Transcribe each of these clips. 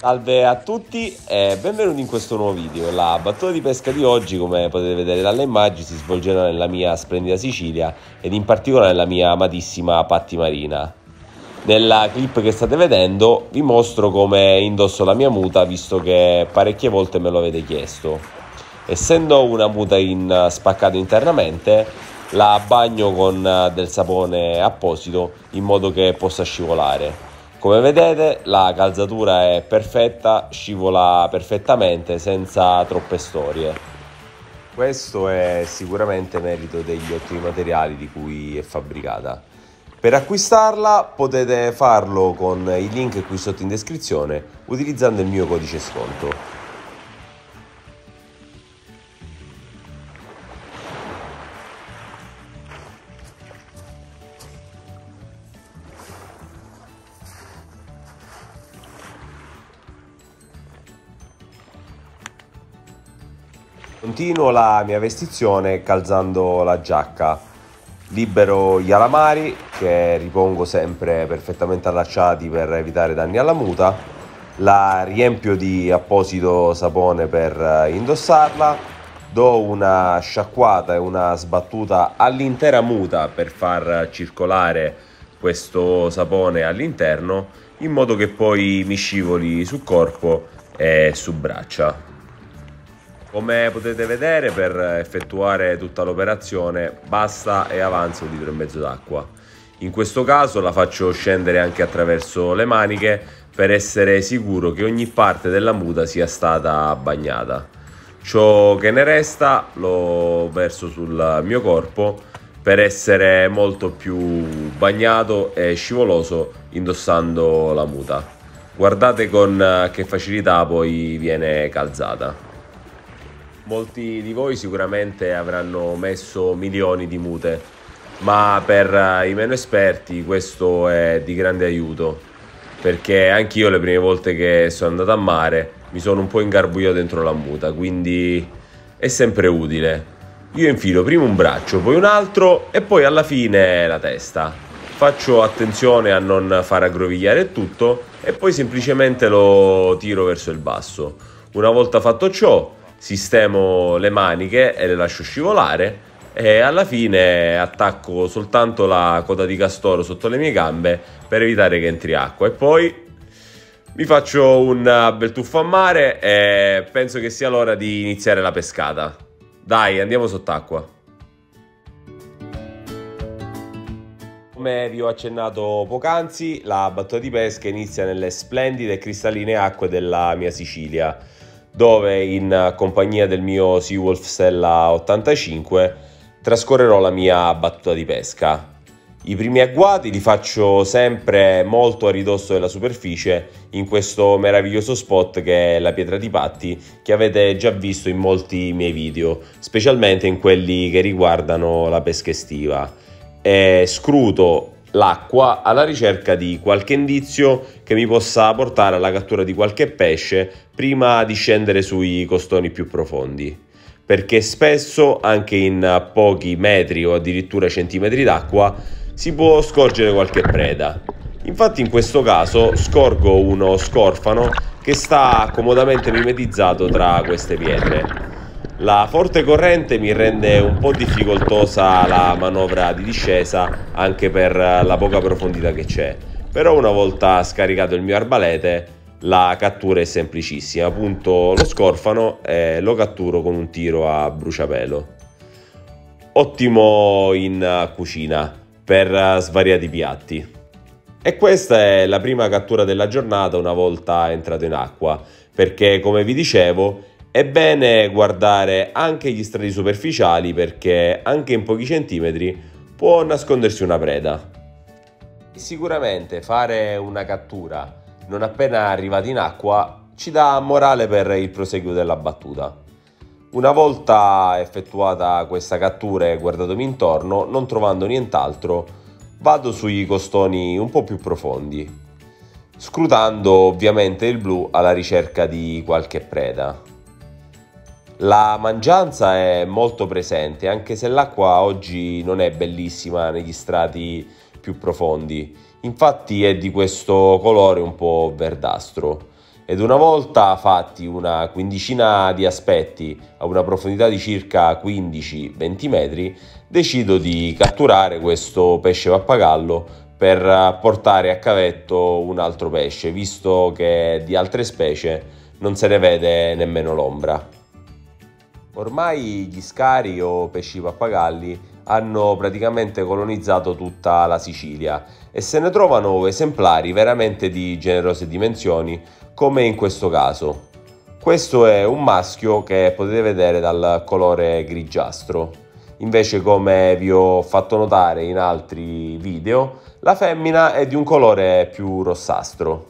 Salve a tutti e benvenuti in questo nuovo video. La battuta di pesca di oggi, come potete vedere dalle immagini, si svolgerà nella mia splendida Sicilia ed in particolare nella mia amatissima Patti Marina. Nella clip che state vedendo vi mostro come indosso la mia muta, visto che parecchie volte me lo avete chiesto. Essendo una muta spaccata internamente, la bagno con del sapone apposito in modo che possa scivolare. Come vedete la calzatura è perfetta, scivola perfettamente senza troppe storie. Questo è sicuramente merito degli ottimi materiali di cui è fabbricata. Per acquistarla potete farlo con i link qui sotto in descrizione utilizzando il mio codice sconto. Continuo la mia vestizione calzando la giacca, libero gli alamari che ripongo sempre perfettamente allacciati per evitare danni alla muta, la riempio di apposito sapone per indossarla, do una sciacquata e una sbattuta all'intera muta per far circolare questo sapone all'interno in modo che poi mi scivoli sul corpo e su braccia. Come potete vedere, per effettuare tutta l'operazione basta e avanza 1,5 litri d'acqua. In questo caso la faccio scendere anche attraverso le maniche per essere sicuro che ogni parte della muta sia stata bagnata. Ciò che ne resta lo verso sul mio corpo per essere molto più bagnato e scivoloso indossando la muta. Guardate con che facilità poi viene calzata. Molti di voi sicuramente avranno messo milioni di mute, ma per i meno esperti questo è di grande aiuto, perché anch'io le prime volte che sono andato a mare mi sono un po' ingarbugliato dentro la muta, quindi è sempre utile. Io infilo prima un braccio, poi un altro e poi alla fine la testa. Faccio attenzione a non far aggrovigliare tutto e poi semplicemente lo tiro verso il basso. Una volta fatto ciò, sistemo le maniche e le lascio scivolare e alla fine attacco soltanto la coda di castoro sotto le mie gambe per evitare che entri acqua e poi mi faccio un bel tuffo a mare e penso che sia l'ora di iniziare la pescata. Dai, andiamo sott'acqua. Come vi ho accennato poc'anzi, la battuta di pesca inizia nelle splendide e cristalline acque della mia Sicilia, dove in compagnia del mio Seawolf Stella 85 trascorrerò la mia battuta di pesca. I primi agguati li faccio sempre molto a ridosso della superficie in questo meraviglioso spot che è la Pietra di Patti, che avete già visto in molti miei video, specialmente in quelli che riguardano la pesca estiva. E scruto l'acqua alla ricerca di qualche indizio che mi possa portare alla cattura di qualche pesce prima di scendere sui costoni più profondi, perché spesso anche in pochi metri o addirittura centimetri d'acqua si può scorgere qualche preda. Infatti in questo caso scorgo uno scorfano che sta comodamente mimetizzato tra queste pietre. La forte corrente mi rende un po' difficoltosa la manovra di discesa anche per la poca profondità che c'è, però una volta scaricato il mio arbalete la cattura è semplicissima, punto lo scorfano e lo catturo con un tiro a bruciapelo. Ottimo in cucina per svariati piatti. E questa è la prima cattura della giornata una volta entrato in acqua, perché come vi dicevo è bene guardare anche gli strati superficiali perché anche in pochi centimetri può nascondersi una preda. Sicuramente fare una cattura non appena arrivati in acqua ci dà morale per il proseguo della battuta. Una volta effettuata questa cattura e guardatomi intorno, non trovando nient'altro, vado sui costoni un po' più profondi, scrutando ovviamente il blu alla ricerca di qualche preda. La mangianza è molto presente, anche se l'acqua oggi non è bellissima negli strati più profondi. Infatti è di questo colore un po' verdastro. ed una volta fatti una quindicina di aspetti a una profondità di circa 15-20 metri, decido di catturare questo pesce pappagallo per portare a cavetto un altro pesce, visto che di altre specie non se ne vede nemmeno l'ombra. Ormai gli scari o pesci pappagalli hanno praticamente colonizzato tutta la Sicilia e se ne trovano esemplari veramente di generose dimensioni, come in questo caso. Questo è un maschio che potete vedere dal colore grigiastro. Invece, come vi ho fatto notare in altri video, la femmina è di un colore più rossastro.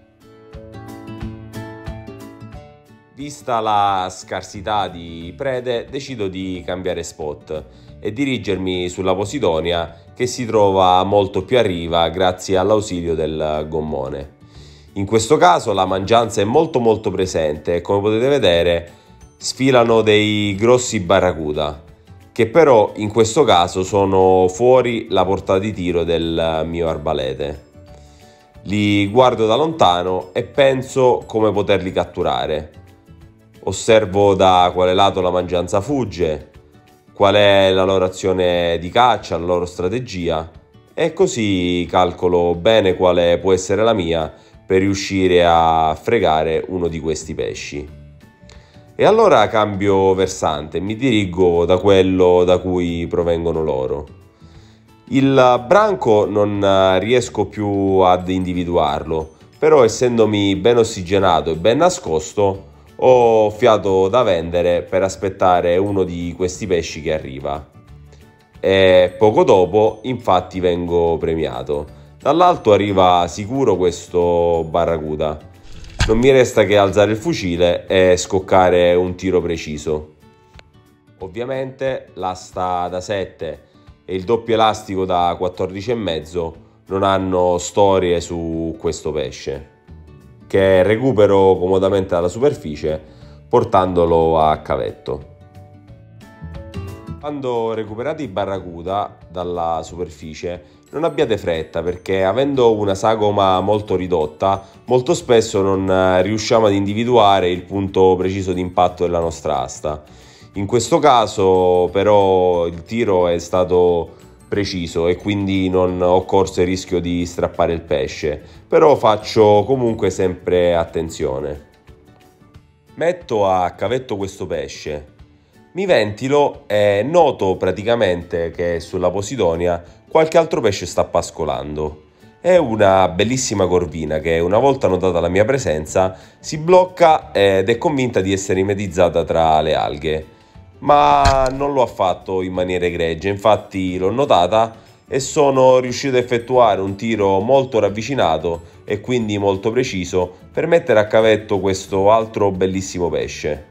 Vista la scarsità di prede, decido di cambiare spot e dirigermi sulla Posidonia, che si trova molto più a riva grazie all'ausilio del gommone. In questo caso la mangianza è molto presente e, come potete vedere, sfilano dei grossi barracuda, che però in questo caso sono fuori la portata di tiro del mio arbalete. Li guardo da lontano e penso come poterli catturare. Osservo da quale lato la mangianza fugge, qual è la loro azione di caccia, la loro strategia, e così calcolo bene quale può essere la mia per riuscire a fregare uno di questi pesci. E allora cambio versante e mi dirigo da quello da cui provengono loro. Il branco non riesco più ad individuarlo, però essendomi ben ossigenato e ben nascosto, ho fiato da vendere per aspettare uno di questi pesci che arriva. E poco dopo, infatti, vengo premiato. Dall'alto arriva sicuro questo barracuda. Non mi resta che alzare il fucile e scoccare un tiro preciso. Ovviamente l'asta da 7 e il doppio elastico da 14,5 non hanno storie su questo pesce, che recupero comodamente dalla superficie portandolo a cavetto. Quando recuperate i barracuda dalla superficie, non abbiate fretta, perché avendo una sagoma molto ridotta, molto spesso non riusciamo ad individuare il punto preciso di impatto della nostra asta. In questo caso però il tiro è stato preciso e quindi non ho corso il rischio di strappare il pesce, però faccio comunque sempre attenzione. Metto a cavetto questo pesce, mi ventilo e noto praticamente che sulla Posidonia qualche altro pesce sta pascolando. È una bellissima corvina che, una volta notata la mia presenza, si blocca ed è convinta di essere mimetizzata tra le alghe. Ma non lo ha fatto in maniera egregia, infatti l'ho notata e sono riuscito a effettuare un tiro molto ravvicinato e quindi molto preciso per mettere a cavetto questo altro bellissimo pesce.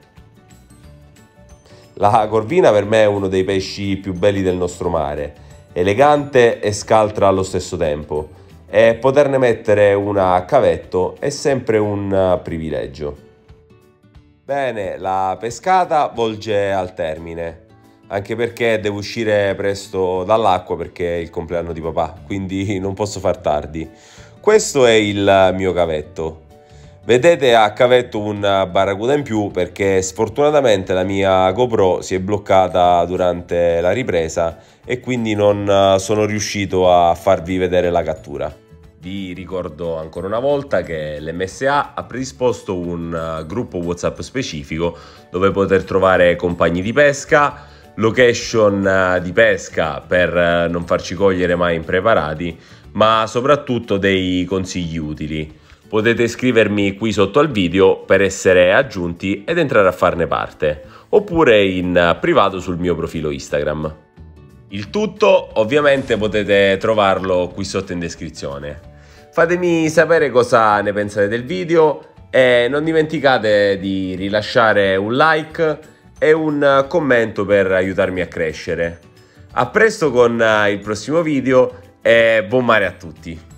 La corvina per me è uno dei pesci più belli del nostro mare, elegante e scaltra allo stesso tempo, e poterne mettere una a cavetto è sempre un privilegio. Bene, la pescata volge al termine, anche perché devo uscire presto dall'acqua perché è il compleanno di papà, quindi non posso far tardi. Questo è il mio cavetto. Vedete a cavetto un barracuda in più perché sfortunatamente la mia GoPro si è bloccata durante la ripresa e quindi non sono riuscito a farvi vedere la cattura. Vi ricordo ancora una volta che l'MSA ha predisposto un gruppo WhatsApp specifico dove poter trovare compagni di pesca, location di pesca per non farci cogliere mai impreparati, ma soprattutto dei consigli utili. Potete iscrivermi qui sotto al video per essere aggiunti ed entrare a farne parte, oppure in privato sul mio profilo Instagram. Il tutto ovviamente potete trovarlo qui sotto in descrizione. Fatemi sapere cosa ne pensate del video e non dimenticate di rilasciare un like e un commento per aiutarmi a crescere. A presto con il prossimo video e buon mare a tutti!